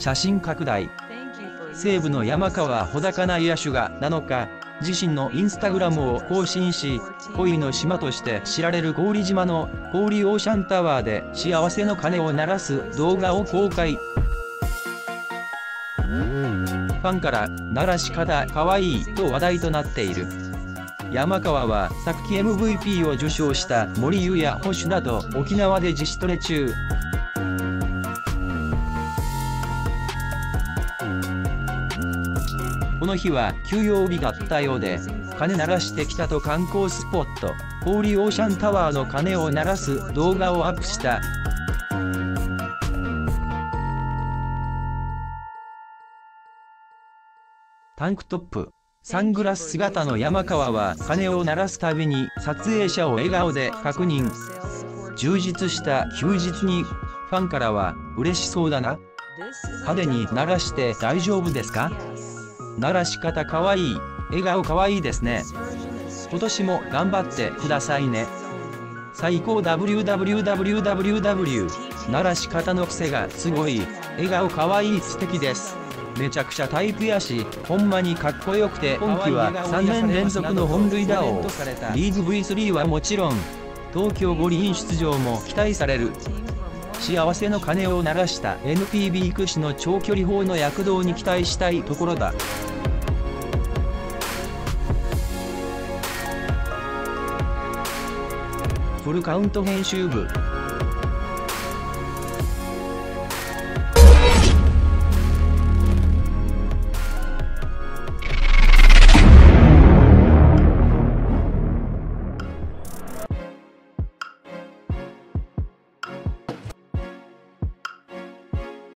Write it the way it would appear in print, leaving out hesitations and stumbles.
写真拡大。西部の山川穂高な野手が7日、自身のインスタグラムを更新し、恋の島として知られる古宇利島の古宇利オーシャンタワーで幸せの鐘を鳴らす動画を公開。ファンから鳴らし方かわいいと話題となっている。山川は昨季 MVP を受賞した森友哉捕手など沖縄で自主トレ中。この日は休養日だったようで、鐘鳴らしてきたと観光スポット、古宇利オーシャンタワーの鐘を鳴らす動画をアップした。タンクトップ、サングラス姿の山川は鐘を鳴らすたびに撮影者を笑顔で確認。充実した休日に、ファンからは嬉しそうだな。派手に鳴らして大丈夫ですか？鳴らし方かわいい、笑顔かわいいですね。今年も頑張ってくださいね。最高 www。 鳴らし方の癖がすごい、笑顔かわいい、素敵です。めちゃくちゃタイプやし、ほんまにかっこよくて、今季は3年連続の本塁打王。リーグ V3 はもちろん、東京五輪出場も期待される。幸せの鐘を鳴らした NPB 屈指の長距離砲の躍動に期待したいところだ。フルカウント編集部。